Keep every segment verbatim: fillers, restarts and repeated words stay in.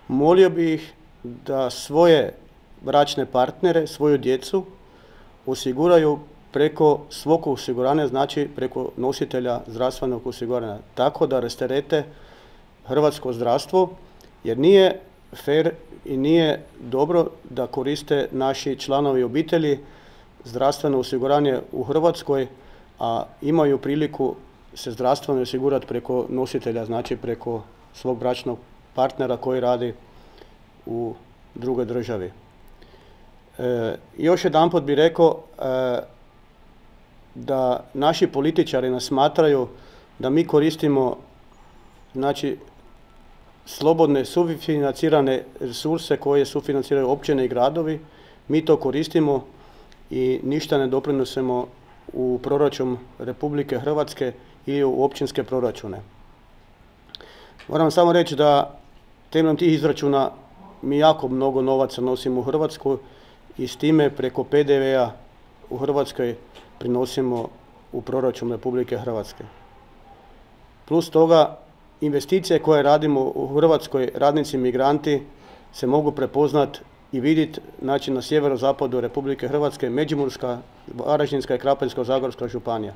molio bih ih da svoje bračne partnere, svoju djecu osiguraju preko svog osiguranja, znači preko nositelja zdravstvenog osiguranja, tako da rasterete hrvatsko zdravstvo, jer nije fer i nije dobro da koriste naši članovi obitelji zdravstveno osiguranje u Hrvatskoj, a imaju priliku se zdravstveno osigurati preko nositelja, znači preko svog bračnog partnera koji radi u drugoj državi. E, još jedanput bih rekao e, da naši političari nas smatraju da mi koristimo znači slobodne sufinancirane resurse koje sufinanciraju općine i gradovi. Mi to koristimo i ništa ne doprinosimo u proračun Republike Hrvatske ili u općinske proračune. Moram samo reći da temeljem tih izračuna mi jako mnogo novaca nosimo u Hrvatsku i s time preko P D V-a u Hrvatskoj prinosimo u proračun Republike Hrvatske. Plus toga, investicije koje radimo u Hrvatskoj, radnici migranti, se mogu prepoznat i vidjeti znači, na sjeverozapadu Republike Hrvatske, Međimurska, Varaždinska i Krapinsko-zagorska županija.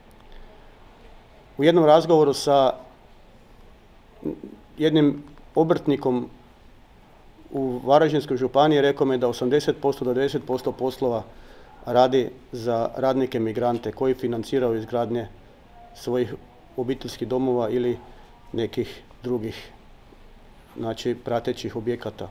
U jednom razgovoru sa jednim obrtnikom u Varaždinskoj županiji rekao mi da osamdeset posto do devedeset posto poslova radi za radnike migrante koji financiraju izgradnje svojih obiteljskih domova ili nekih drugih znači, pratećih objekata.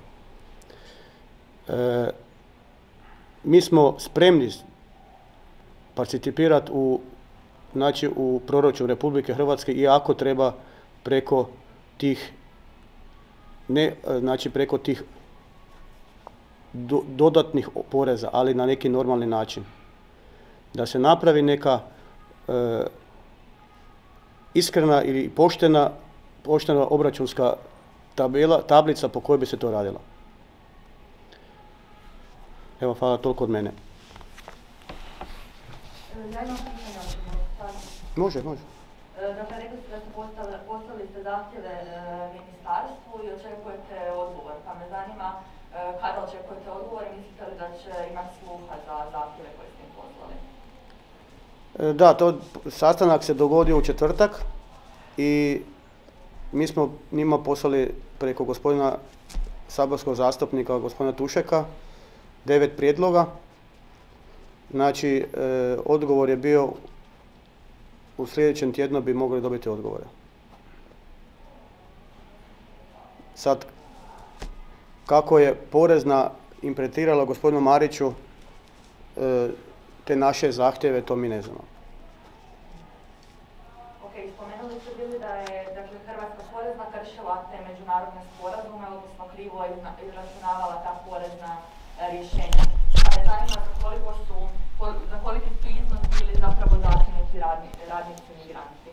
E, mi smo spremni participirati u, znači, u proračun Republike Hrvatske i ako treba preko tih ne, znači preko tih do, dodatnih poreza, ali na neki normalni način. Da se napravi neka e, iskrena ili poštena, poštena obračunska tabela, tablica po kojoj bi se to radilo. Evo, hvala, toliko od mene. Može, može. Dakle, rekli ste da ste postavili, postavili ste zahtjeve e, ministarstvu i očekujete odgovor. Pa me zanima e, kada očekujete odgovor i mislite li da će imati sluha za zahtjeve koje ste im poslali? E, da, to sastanak se dogodio u četvrtak i mi smo njima poslali preko gospodina saborskog zastupnika, gospodina Tušeka, devet prijedloga. Znači, e, odgovor je bio u sljedećem tjednu bi mogli dobiti odgovore. Sad, kako je porezna implementirala gospodinu Mariću e, te naše zahtjeve, to mi ne znamo. Ok, spomenuli ste bili da je dakle, Hrvatska porezna kršila te međunarodne sporazume, odnosno krivo izračunavala ta porezna e, rješenja. Pa me zanima za koliko su, za koliki su iznos bili zapravo zakinuti radni, radnici migranti.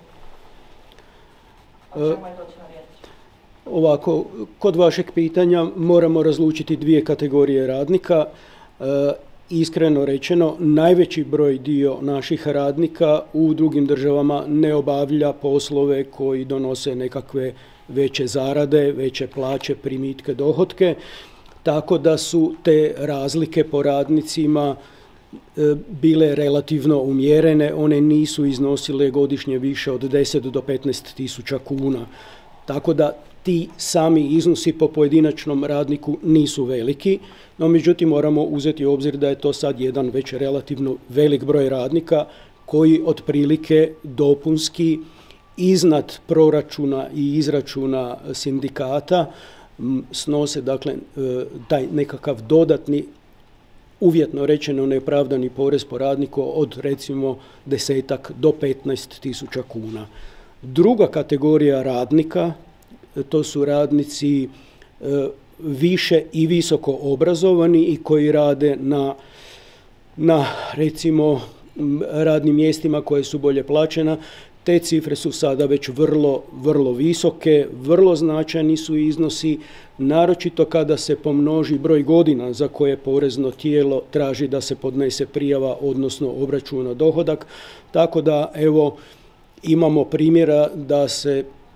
O čemu je točno riječ? Ovako, kod vašeg pitanja moramo razlučiti dvije kategorije radnika. E, iskreno rečeno, najveći broj dio naših radnika u drugim državama ne obavlja poslove koji donose nekakve veće zarade, veće plaće, primitke, dohotke, tako da su te razlike po radnicima bile relativno umjerene, one nisu iznosile godišnje više od deset do petnaest tisuća kuna. Tako da ti sami iznosi po pojedinačnom radniku nisu veliki, no međutim moramo uzeti u obzir da je to sad jedan već relativno velik broj radnika koji otprilike dopunski iznad proračuna i izračuna sindikata snose dakle taj nekakav dodatni, uvjetno rečeno neopravdani porez po radniku od recimo desetak do petnaest tisuća kuna. Druga kategorija radnika, to su radnici e, više i visoko obrazovani i koji rade na, na recimo radnim mjestima koje su bolje plaćena. Te cifre su sada već vrlo, vrlo visoke, vrlo značajni su iznosi, naročito kada se pomnoži broj godina za koje porezno tijelo traži da se podnese prijava, odnosno obračuna dohodak. Tako da, evo, imamo primjera da se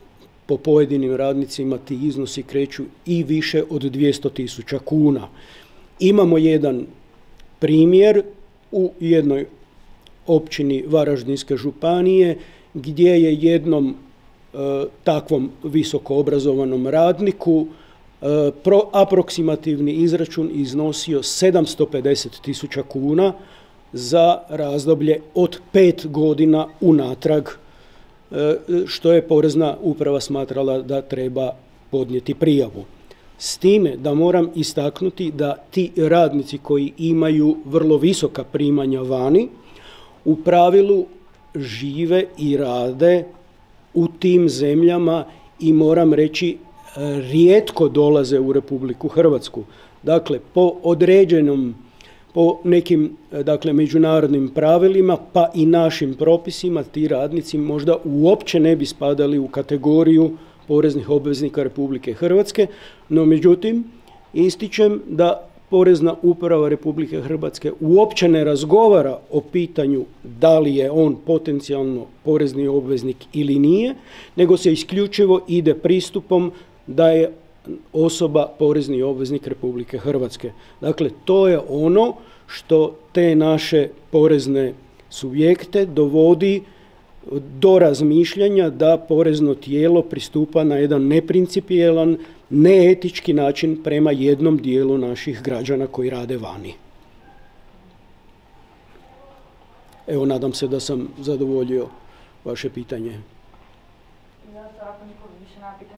po pojedinim radnicima ti iznosi kreću i više od dvjesto tisuća kuna. Imamo jedan primjer u jednoj općini Varaždinske županije gdje je jednom e, takvom visoko obrazovanom radniku e, pro, aproksimativni izračun iznosio sedamsto pedeset tisuća kuna za razdoblje od pet godina unatrag, e, što je Porezna uprava smatrala da treba podnijeti prijavu. S time da moram istaknuti da ti radnici koji imaju vrlo visoka primanja vani, u pravilu žive i rade u tim zemljama i moram reći rijetko dolaze u Republiku Hrvatsku. Dakle, po određenom, po nekim dakle, međunarodnim pravilima pa i našim propisima ti radnici možda uopće ne bi spadali u kategoriju poreznih obveznika Republike Hrvatske, no međutim ističem da Porezna uprava Republike Hrvatske uopće ne razgovara o pitanju da li je on potencijalno porezni obveznik ili nije, nego se isključivo ide pristupom da je osoba porezni obveznik Republike Hrvatske. Dakle, to je ono što te naše porezne subjekte dovodi do razmišljanja da porezno tijelo pristupa na jedan neprincipijelan, neetički način prema jednom dijelu naših građana koji rade vani. Evo, nadam se da sam zadovoljio vaše pitanje.